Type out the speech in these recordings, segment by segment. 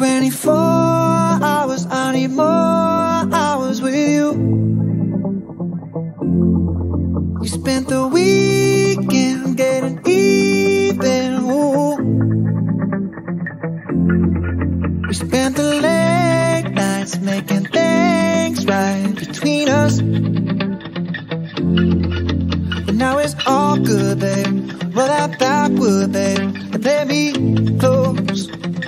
24 hours, I need more hours with you. We spent the weekend getting even, ooh. We spent the late nights making things right between us. But now it's all good, babe. Roll that backward, babe, and let me close.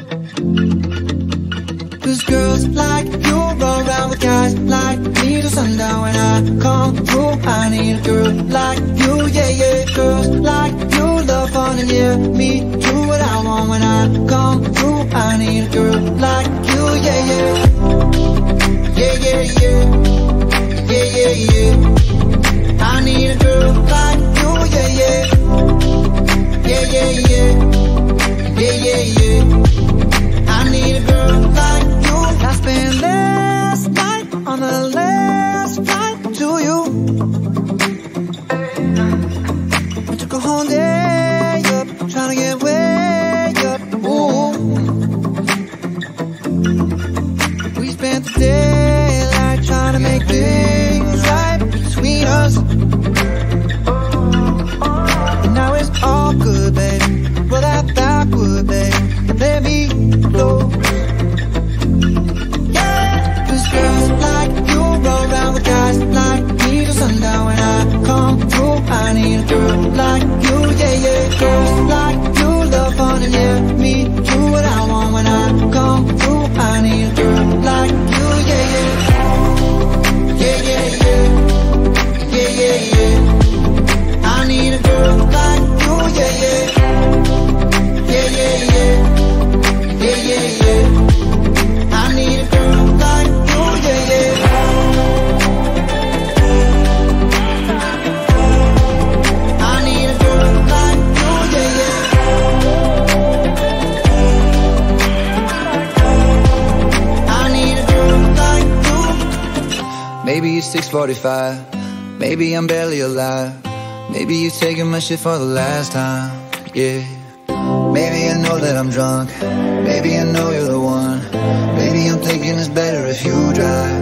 Cause girls like you run around with guys like me till sundown. When I come through, I need a girl like you, yeah, yeah. Girls like you love fun and yeah, me do what I want. When I come through, I need a girl like you, yeah, yeah. Yeah, yeah, yeah. Yeah, yeah, yeah. I need a girl like you, yeah, yeah. Yeah, yeah, yeah. Yeah, yeah, yeah. I need a girl like you. I spent last night on the last flight to you. I took a whole day up, trying to get way up, ooh. We spent the daylight trying to make things right between us. But now it's all good, baby. Roll that backward, babe, and let me go. Yeah, cause girls like you roll around with guys like me till sundown. When I come through, I need a girl like you, yeah, yeah. Girls like you love fun and yeah, me do what I want. When I come through, I need a girl like you, yeah, yeah. Yeah, yeah, yeah. Yeah, yeah, yeah. I need a girl like you, yeah, yeah. Yeah, yeah, yeah. Yeah, yeah, yeah. I need a girl like you, yeah, yeah. I need a girl like you, yeah, yeah. I need a girl like you. Maybe it's 6:45. Maybe I'm barely alive. Maybe you're taking my shit for the last time, yeah. Maybe I know that I'm drunk. Maybe I know you're the one. Maybe I'm thinking it's better if you drive.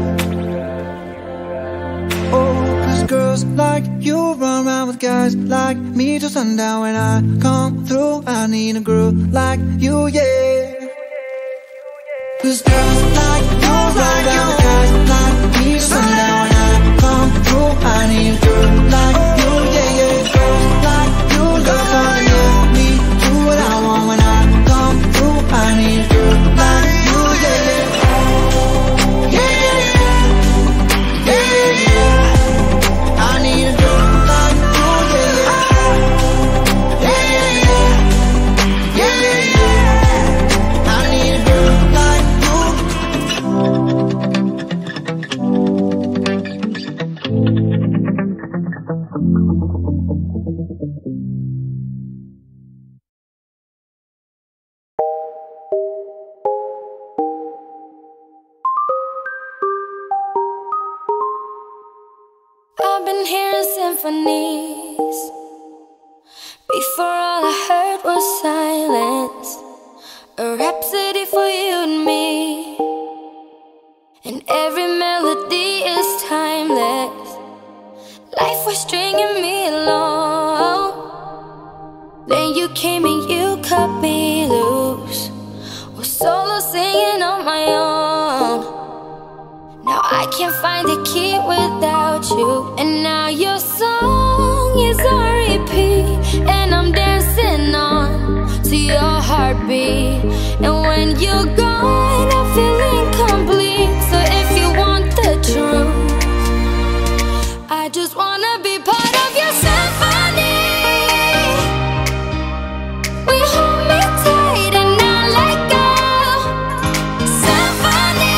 Oh, cause girls like you run around with guys like me till sundown. When I come through, I need a girl like you, yeah. Cause girls like you run around with guys like me till sundown. When I come through, I need a girl like you, yeah, yeah. Girls like you love fun, yeah, me do what I want. When I come through, I need a girl like you, yeah, yeah. Yeah, yeah, yeah. Yeah, yeah, yeah. I need a girl like you, yeah, yeah. Yeah, yeah, yeah. Yeah, yeah, yeah. I need a girl like you. I've been hearing symphonies. Before all I heard was silence. A rhapsody for you and me. And every melody is timeless. Life was stringing me along. Then you came and you cut me loose. Was solo singing on my own. Now I can't find a key without you. And now your song is on repeat. And I'm dancing on to your heartbeat. And when you're gone, I feel incomplete. So if you want the truth, I just wanna be part of your symphony. We hold me tight and not let go. Symphony,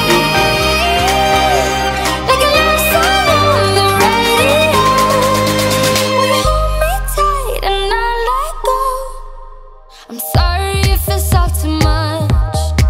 like a love song on the radio. We hold me tight and not let go. I'm sorry if it's all too much.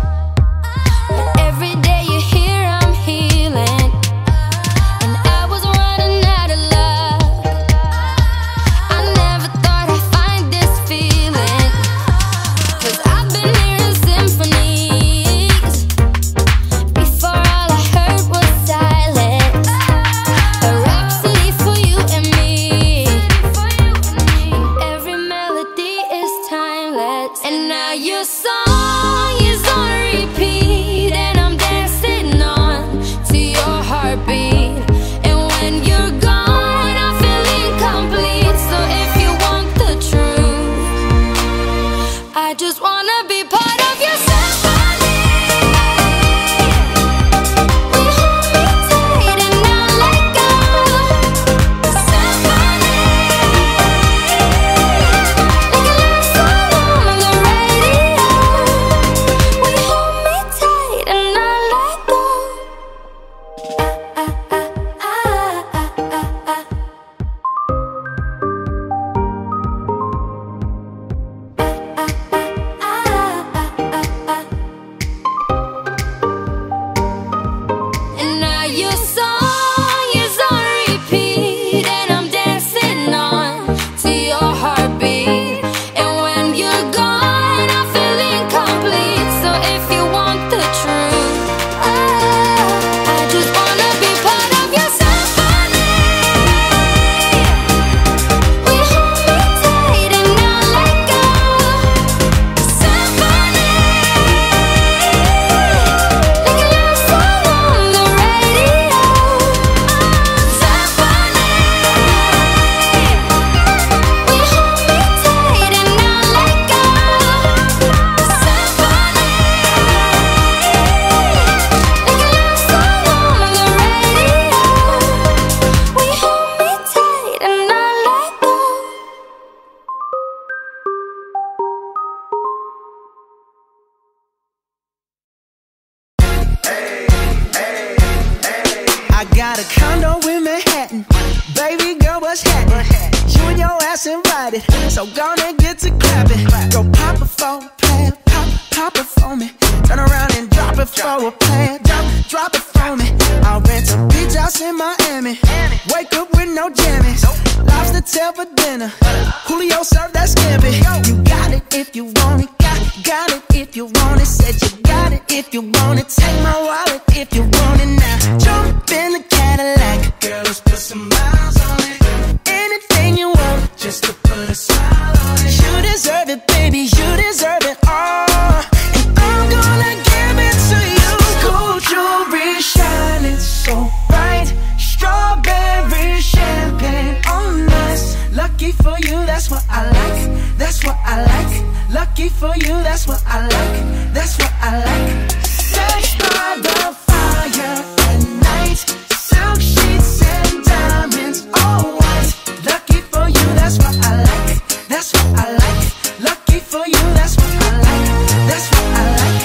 bush hat. You and your ass invited, so gonna get to clapping. Go pop it for a plan, pop it for me. Turn around and drop it for a plan, drop it for me. I'll rent a beach house in Miami. Wake up with no jammies. Lobster tail for dinner. Julio served that scampi. You got it if you want it. Got it if you want it. Said you got it if you want it. Take my wallet if you want it now. Jump in the Cadillac. Girl, let's put some miles on it. Anything you want, just to put a smile on it. You deserve it, baby. You deserve it all. And I'm gonna give it to you. Gold jewelry shining so bright. Strawberry champagne on us. Lucky for you, that's what I like. That's what I like. Lucky for you, that's what I like. That's what I like. Sex by the fire at night. Silk sheets and diamonds, all white. Lucky for you, that's what I like. That's what I like. Lucky for you, that's what I like. That's what I like.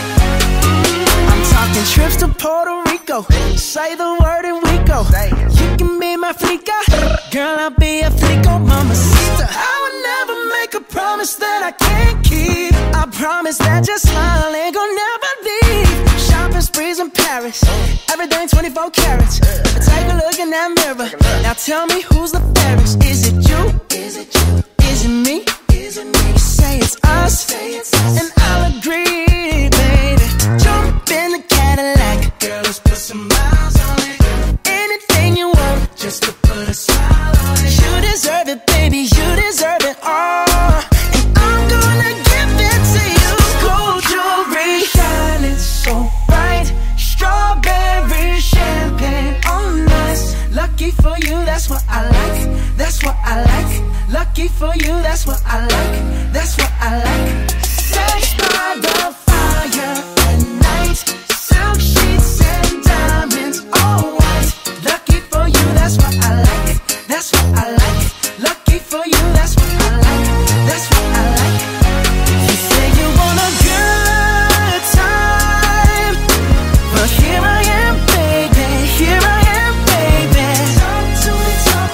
I'm talking trips to Puerto Rico. Say the word and we go. You can be my flica. Girl, I'll be a flico, mamacita. I would never make a promise that I can't keep. I promise that your smile ain't gonna never leave. Shopping sprees in Paris, everything 24 carats. Take a look in that mirror. Now tell me who's the fairest. Is it you? Is it you? Is it me? Is it me? You say it's us, and I'll agree, baby. Jump in the Cadillac. Girl, let's put some miles on it. Anything you want, just to put a smile on it. You deserve it, baby. You deserve it all. And I'm gonna give it to you. Gold jewelry shining so bright. Strawberry champagne on us. Lucky for you, that's what I like. That's what I like. Lucky for you, that's what I like. That's what I like. Sex by the fire at night. Silk sheets and diamonds, all white. Lucky for you, that's what I like. That's what I like. Lucky for you, that's what I like. That's what I like. You say you want a good time, but here I am, baby. Here I am, baby. Talk to me,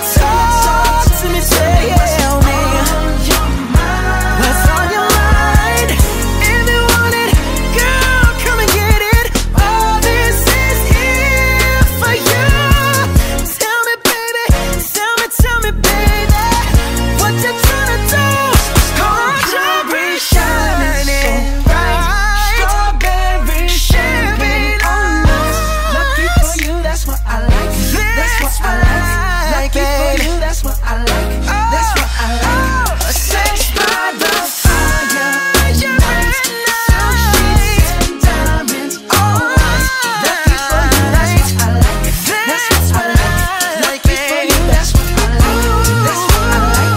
talk to me, tell me what's on your mind. If you want it, girl, come and get it. All this is here for you. Tell me, baby, tell me, baby, what you tryna do? Gold jewelry shining bright. Strawberry champagne on us. Lucky for you, that's what I like. That's what I like. Lucky for you, that's what I like. That's what I like. Sex by the fire at night. Silk sheets and diamonds, all white. Lucky for you, that's what I like. That's what I like. Lucky for you, that's what I like. That's what I like.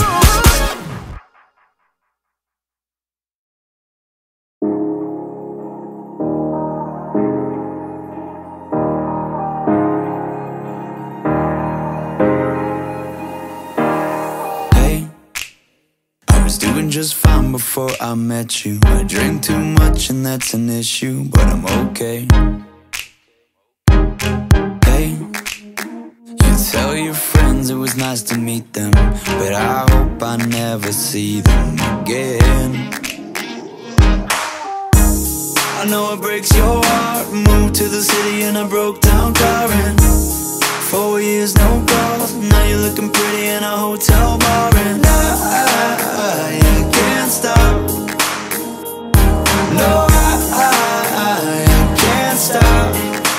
Hey, I was doing just fine before I met you. I drink too much and that's an issue, but I'm okay. Hey, you tell your friends it was nice to meet them, but I hope I never see them again. I know it breaks your heart. Moved to the city in a broke down car, and 4 years no calls. Now you're looking pretty in a hotel bar, and I can't stop. No, I can't stop.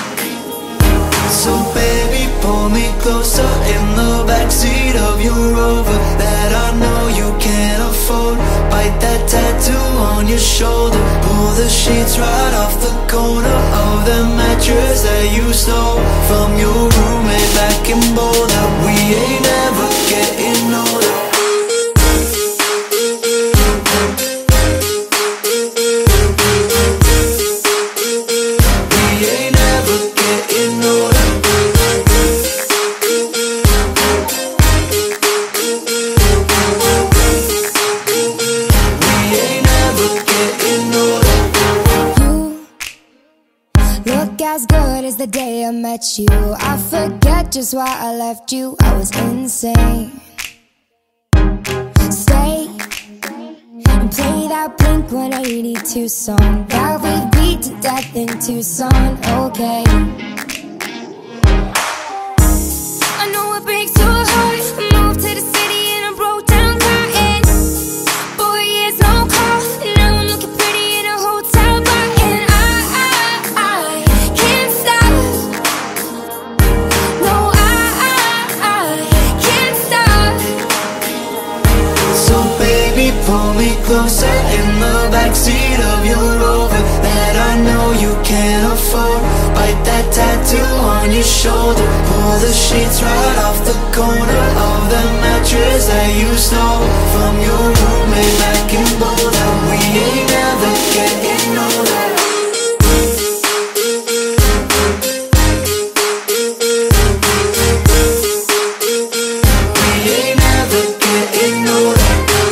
So baby, pull me closer in the backseat of your Rover that I know you can't afford. Bite that tattoo on your shoulder. Pull the sheets right off the corner of the mattress that you stole from your roommate back in Boulder. We ain't ever getting older. We ain't ever getting older. We ain't ever getting older. You look as good as the day I met you. I forget just why I left you. I was insane. that Blink-182 song that we beat to death in Tucson, okay. I know it breaks your heart. I moved to the city and I broke down crying. 4 years, no call. Now I'm looking pretty in a hotel bar. And I can't stop. No, I can't stop. So baby, pull me closer in the backseat of your Rover that I know you can't afford. Bite that tattoo on your shoulder. Pull the sheets right off the corner of the mattress that you stole from your roommate back in Boulder. We ain't never getting older. We ain't never getting older.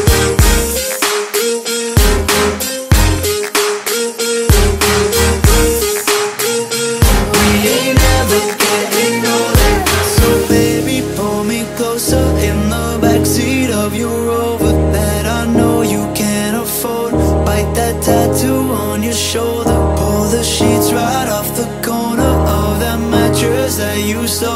We ain't never getting older. So baby, pull me closer in the backseat of your Rover that I know you can't afford. Bite that tattoo on your shoulder. Pull the sheets right off the corner of that mattress that you stole